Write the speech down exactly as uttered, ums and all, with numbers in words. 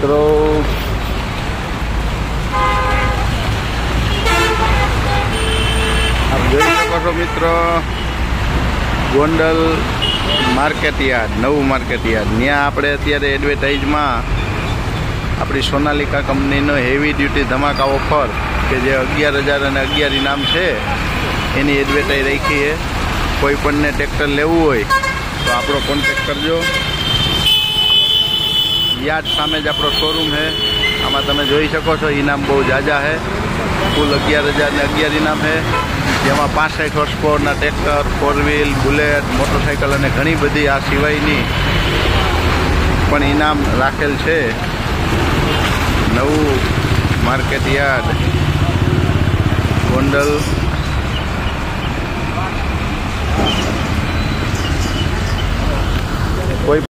મિત્રો આપ જોઈ શકો છો મિત્રો ગોંડલ માર્કેટ યાર્ડ, નવું માર્કેટ યાર્ડ. ત્યાં આપણે અત્યારે એડવર્ટાઇઝમાં આપણી સોનાલિકા કંપનીનો હેવી ડ્યુટી ધમાકા ઓફર કે જે અગિયાર હજાર અને અગિયાર ઇનામ છે એની એડવર્ટાઇઝ રાખી છે. કોઈ પણને ટ્રેક્ટર લેવું હોય તો આપણો કોન્ટેક્ટ કરજો. યાર્ડ સામે જ આપણો શોરૂમ છે. આમાં તમે જોઈ શકો છો ઇનામ બહુ ઝાઝા છે. કુલ અગિયાર હજાર ને અગિયાર ઇનામ છે, જેમાં પાંસઠ હોર્સ પાવરના tractor, four wheel, bullet, motorcycle અને ઘણી બધી આ સિવાયની પણ ઇનામ રાખેલ છે. નવું માર્કેટ યાર્ડ ગોંડલ